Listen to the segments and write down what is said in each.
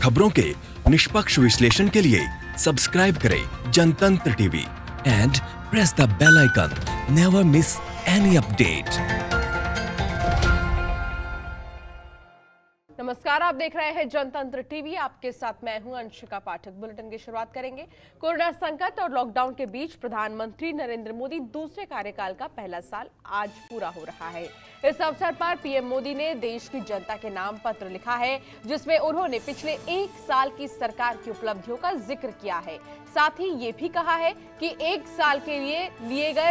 खबरों के निष्पक्ष विश्लेषण के लिए सब्सक्राइब करें Jantantra TV and press the bell icon. Never miss any update. नमस्कार, आप देख रहे हैं जनतंत्र टीवी। आपके साथ मैं हूं अंशिका पाठक। बुलेटिन की शुरुआत करेंगे। कोरोना संकट और लॉकडाउन के बीच प्रधानमंत्री नरेंद्र मोदी दूसरे कार्यकाल का पहला साल आज पूरा हो रहा है। इस अवसर पर पीएम मोदी ने देश की जनता के नाम पत्र लिखा है, जिसमें उन्होंने पिछले एक साल की सरकार की उपलब्धियों का जिक्र किया है। साथ ही ये भी कहा है कि एक साल के लिए गए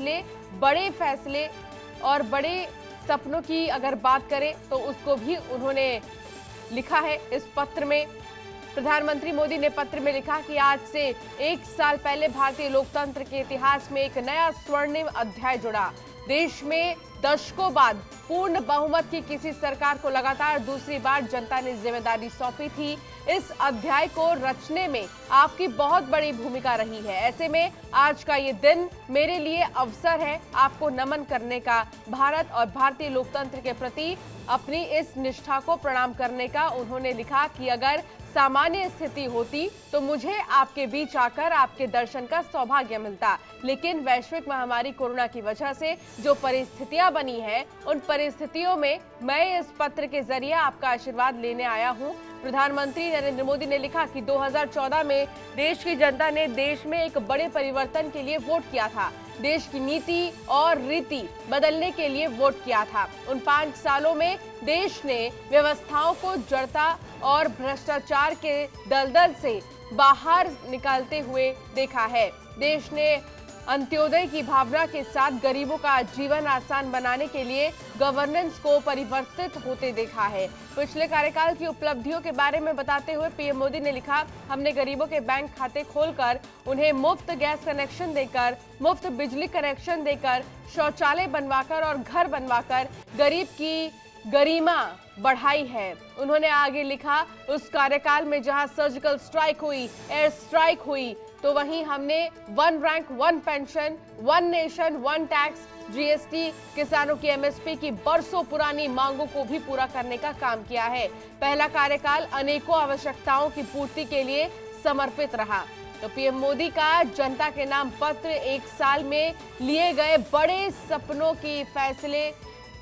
फैसले और बड़े सपनों की अगर बात करें तो उसको भी उन्होंने लिखा है। इस पत्र में प्रधानमंत्री मोदी ने पत्र में लिखा कि आज से एक साल पहले भारतीय लोकतंत्र के इतिहास में एक नया स्वर्णिम अध्याय जुड़ा। देश में दशकों बाद पूर्ण बहुमत की किसी सरकार को लगातार दूसरी बार जनता ने जिम्मेदारी सौंपी थी। इस अध्याय को रचने में आपकी बहुत बड़ी भूमिका रही है। ऐसे में आज का ये दिन मेरे लिए अवसर है आपको नमन करने का, भारत और भारतीय लोकतंत्र के प्रति अपनी इस निष्ठा को प्रणाम करने का। उन्होंने लिखा कि अगर सामान्य स्थिति होती तो मुझे आपके बीच आकर आपके दर्शन का सौभाग्य मिलता, लेकिन वैश्विक महामारी कोरोना की वजह से जो परिस्थितियां बनी है, उन परिस्थितियों में मैं इस पत्र के जरिए आपका आशीर्वाद लेने आया हूं। प्रधानमंत्री नरेंद्र मोदी ने लिखा कि 2014 में देश की जनता ने देश में एक बड़े परिवर्तन के लिए वोट किया था। देश की नीति और रीति बदलने के लिए वोट किया था। उन 5 सालों में देश ने व्यवस्थाओं को जड़ता और भ्रष्टाचार के दलदल से बाहर निकालते हुए देखा है। देश ने अंत्योदय की भावना के साथ गरीबों का जीवन आसान बनाने के लिए गवर्नेंस को परिवर्तित होते देखा है। पिछले कार्यकाल की उपलब्धियों के बारे में बताते हुए पीएम मोदी ने लिखा, हमने गरीबों के बैंक खाते खोलकर, उन्हें मुफ्त गैस कनेक्शन देकर, मुफ्त बिजली कनेक्शन देकर, शौचालय बनवाकर और घर बनवाकर गरीब की गरिमा बढ़ाई है। उन्होंने आगे लिखा, उस कार्यकाल में जहां सर्जिकल स्ट्राइक हुई, एयर स्ट्राइक हुई, तो वहीं हमने 1 rank 1 pension, 1 nation 1 tax, GST, किसानों की एमएसपी की बरसों पुरानी मांगों को भी पूरा करने का काम किया है। पहला कार्यकाल अनेकों आवश्यकताओं की पूर्ति के लिए समर्पित रहा। तो पीएम मोदी का जनता के नाम पत्र एक साल में लिए गए बड़े सपनों की फैसले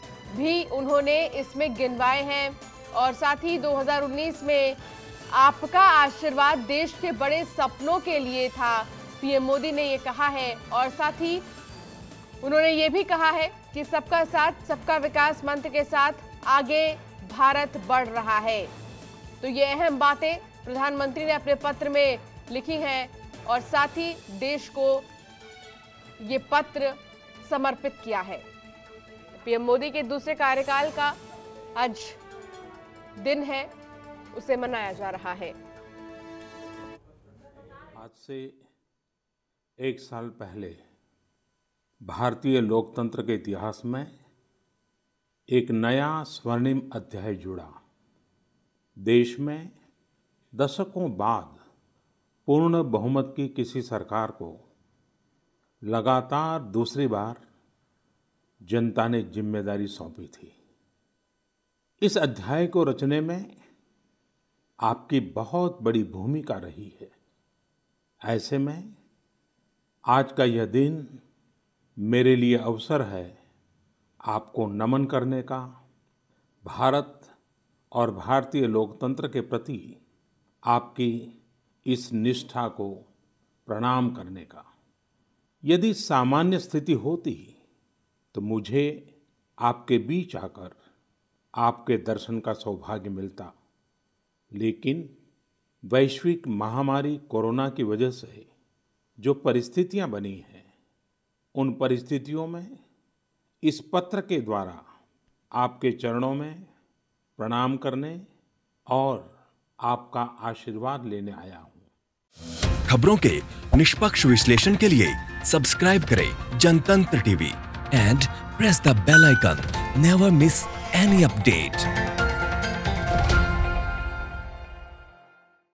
भी उन्होंने इसमें गिनवाए हैं। और साथ ही 2019 में आपका आशीर्वाद देश के बड़े सपनों के लिए था, पीएम मोदी ने ये कहा है। और साथ ही उन्होंने ये भी कहा है कि सबका साथ सबका विकास मंत्र के साथ आगे भारत बढ़ रहा है। तो ये अहम बातें प्रधानमंत्री ने अपने पत्र में लिखी हैं और साथ ही देश को ये पत्र समर्पित किया है। पीएम मोदी के दूसरे कार्यकाल का आज दिन है, उसे मनाया जा रहा है। आज से एक साल पहले भारतीय लोकतंत्र के इतिहास में एक नया स्वर्णिम अध्याय जुड़ा। देश में दशकों बाद पूर्ण बहुमत की किसी सरकार को लगातार दूसरी बार जनता ने जिम्मेदारी सौंपी थी। इस अध्याय को रचने में आपकी बहुत बड़ी भूमिका रही है। ऐसे में आज का यह दिन मेरे लिए अवसर है आपको नमन करने का, भारत और भारतीय लोकतंत्र के प्रति आपकी इस निष्ठा को प्रणाम करने का। यदि सामान्य स्थिति होती तो मुझे आपके बीच आकर आपके दर्शन का सौभाग्य मिलता, लेकिन वैश्विक महामारी कोरोना की वजह से जो परिस्थितियां बनी हैं, उन परिस्थितियों में इस पत्र के द्वारा आपके चरणों में प्रणाम करने और आपका आशीर्वाद लेने आया हूं। खबरों के निष्पक्ष विश्लेषण के लिए सब्सक्राइब करें Jantantra TV and press the bell icon. Never miss any update.